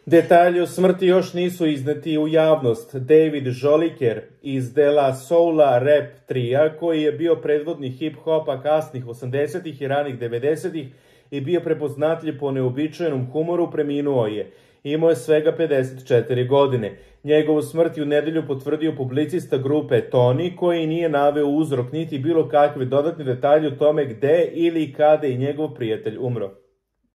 Detalji o smrti još nisu izneti u javnost. David Joliker iz De La Soula rap trija, koji je bio predvodnik hip-hopa kasnih 80-ih i ranih 90-ih i bio prepoznatljiv po neobičajenom humoru, preminuo je. Imao je svega 54 godine. Njegovu smrt je u nedelju potvrdio publicista grupe Tony, koji nije naveo uzrok niti bilo kakve dodatne detalje o tome gde ili kada je njegov prijatelj umro.